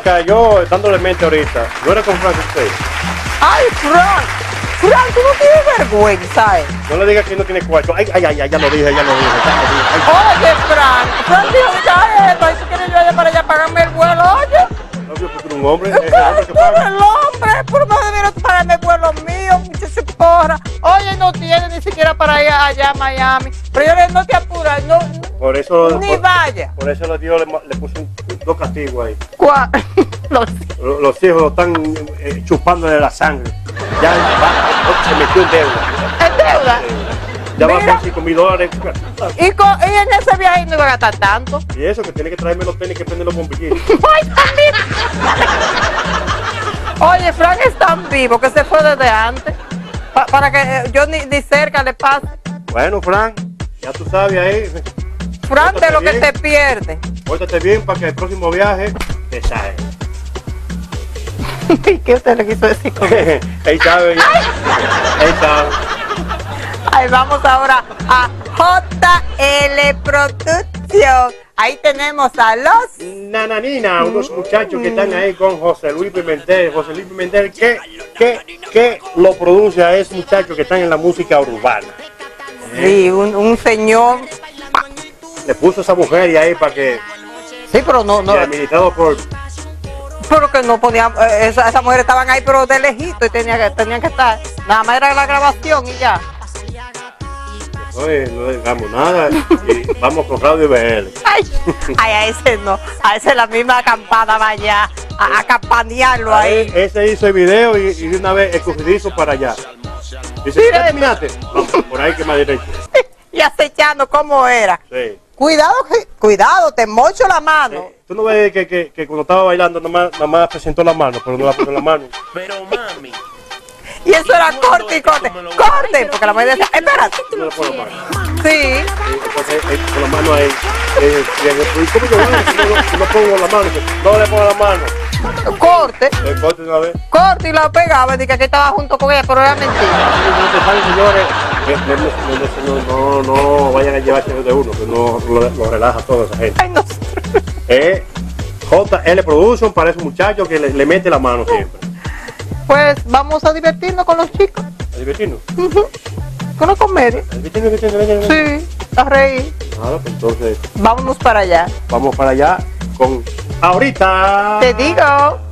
cayó dándole mente ahorita. ¿No era con Frank usted? Ay, Frank. Frank, tú no tienes vergüenza, No le digas que no tiene cuarto. Ay, ya lo dije, ya lo dije. Oye, Frank dijo que ay, si quieres yo vaya para allá, pagarme el vuelo, oye. No, yo soy un hombre. Pero el hombre, por no debieron pagarme el vuelo mío, muchacho porra. Oye, no tiene ni siquiera para ir allá a Miami. Pero yo le no te apuras, no, por eso, ni vaya. Por eso Dios le puso dos castigos ahí. ¿Cuál? Los hijos lo están chupando de la sangre. Ya se metió en deuda. ¿En deuda? Ya va por $5,000. Y en ese viaje no iba a gastar tanto. Y eso, que tiene que traerme los tenis que prenden los bombillitos. ¡Ay, también! Oye, Frank es tan vivo que se fue desde antes. Para que yo ni cerca le pase. Bueno, Frank, ya tú sabes ahí. Frank, de lo que te pierde. Pórtate bien para que el próximo viaje te salga. ¿Y qué usted le quiso decir con eso? Él sabe. Él sabe. Ay, vamos ahora a JL Producción. Ahí tenemos a los Nananina, unos muchachos que están ahí con José Luis Pimentel. José Luis Pimentel, que lo produce a esos muchachos que están en la música urbana. Sí, un señor. Le puso esa mujer y ahí para que. Sí, pero no. Administrado por. Pero que no podían, esas mujeres estaban ahí pero de lejito y tenían que estar. Nada más era la grabación y ya. Oye, no digamos nada y vamos con Radio BL. Ay, a ese no, a ese la misma acampada vaya a campanearlo ahí. Ese hizo el video y de una vez escogidizo para allá. Dice, ¿ya terminaste? Vamos, por ahí que más derecho. Y acechando cómo era. Sí. Cuidado, te mocho la mano. Tú no ves que cuando estaba bailando nomás presentó la mano, pero no la puso en la mano. Pero mami. Y eso era corte y corte. Corte, porque la mujer decía, espérate. No le pongo la mano. Sí. Entonces, con la mano ahí. ¿Cómo yo no pongo la mano? No le pongo la mano. Corte. Corte una vez. Corte y la pegaba, dije que estaba junto con ella, pero era mentira. Señores, no vayan a llevarse de uno, que no lo relaja a toda esa gente. Ay, no sé. JL Production para esos muchachos que le mete la mano siempre. Pues vamos a divertirnos con los chicos. ¿A divertirnos? Con la comedia. ¿A divertirnos? Sí, a reír. Nada, pues entonces Vámonos para allá. vamos para allá con ahorita. Te digo.